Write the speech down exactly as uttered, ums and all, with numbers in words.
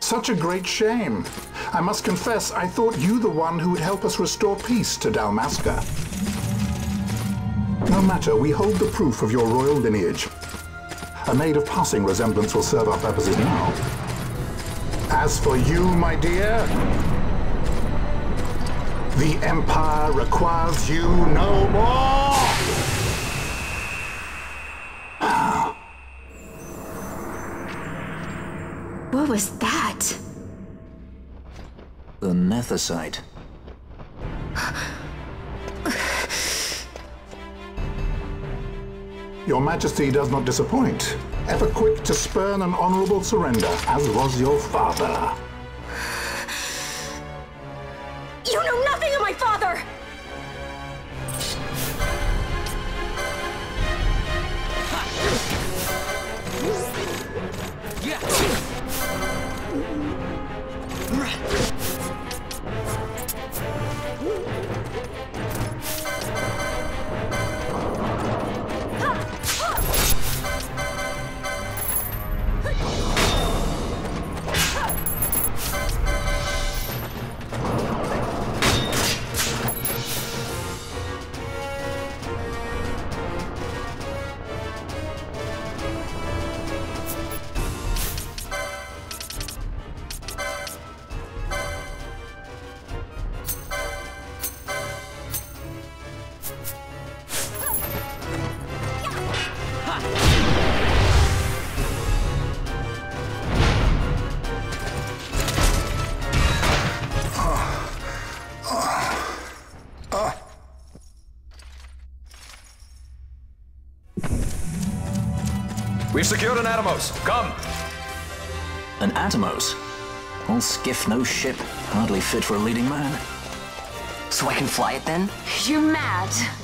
Such a great shame. I must confess, I thought you the one who would help us restore peace to Dalmasca. No matter, we hold the proof of your royal lineage. A maid of passing resemblance will serve our purposes now. As for you, my dear, the Empire requires you no more! What was that? The Nethicite. Your Majesty does not disappoint. Ever quick to spurn an honorable surrender, as was your father. You know nothing of my father! We've secured an Atomos. Come! An Atomos? All skiff, no ship. Hardly fit for a leading man. So I can fly it then? You're mad.